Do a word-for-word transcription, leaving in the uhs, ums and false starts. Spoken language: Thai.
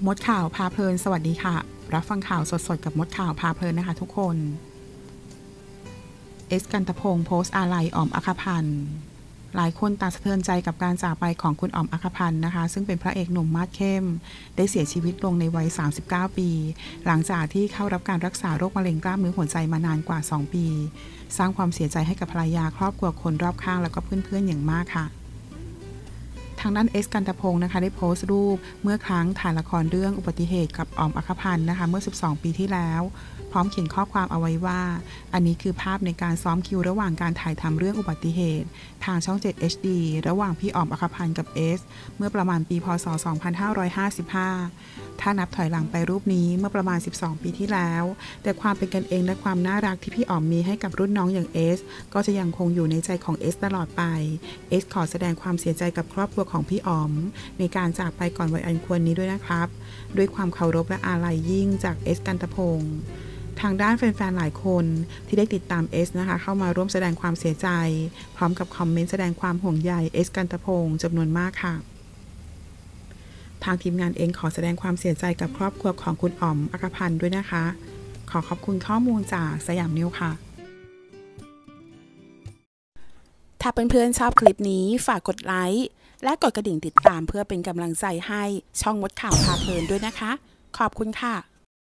มดข่าวพาเพลินสวัสดีค่ะรับฟังข่าวสดๆกับมดข่าวพาเพลินนะคะทุกคนเอสกันตพงศ์โพสต์อาลัยอ๋อมอัครพันธ์หลายคนต่างสะเทือนใจกับการจากไปของคุณอ๋อมอัครพันธ์นะคะซึ่งเป็นพระเอกหนุ่มมาดเข้มได้เสียชีวิตลงในวัยสามสิบเก้าปีหลังจากที่เข้ารับการรักษาโรคมะเร็งกล้ามเนื้อหัวใจมานานกว่าสองปีสร้างความเสียใจให้กับภรรยาครอบครัวคนรอบข้างแล้วก็เพื่อนๆอย่างมากค่ะทางด้านเอสกันตพงศ์นะคะได้โพสต์รูปเมื่อครั้งถ่ายละครเรื่องอุบัติเหตุกับอ๋อมอัครพันธ์นะคะเมื่อสิบสองปีที่แล้วพร้อมเขียนข้อความเอาไว้ว่าอันนี้คือภาพในการซ้อมคิวระหว่างการถ่ายทำเรื่องอุบัติเหตุทางช่อง เจ็ด เอช ดี ระหว่างพี่อ๋อมอัครพันธ์กับเอสเมื่อประมาณปีพ.ศ. สองพันห้าร้อยห้าสิบห้าถ้านับถอยหลังไปรูปนี้เมื่อประมาณสิบสองปีที่แล้วแต่ความเป็นกันเองและความน่ารักที่พี่อ๋อมมีให้กับรุ่นน้องอย่างเอสก็จะยังคงอยู่ในใจของเอสตลอดไปเอสขอแสดงความเสียใจกับครอบครัวของพี่อ๋อมในการจากไปก่อนวัยอันควรนี้ด้วยนะครับด้วยความเคารพและอาลัยยิ่งจากเอสกันตพงศ์ทางด้านแฟนๆหลายคนที่ได้ติดตามเอสนะคะเข้ามาร่วมแสดงความเสียใจพร้อมกับคอมเมนต์แสดงความห่วงใยเอสกันตพงศ์จำนวนมากค่ะทางทีมงานเองขอแสดงความเสียใจกับครอบครัวของคุณอ๋อมอัครพันธ์ด้วยนะคะขอขอบคุณข้อมูลจากสยามนิวค่ะถ้าเพื่อนๆชอบคลิปนี้ฝากกดไลค์และกดกระดิ่งติดตามเพื่อเป็นกำลังใจให้ช่องมดข่าวพาเพลินด้วยนะคะขอบคุณค่ะ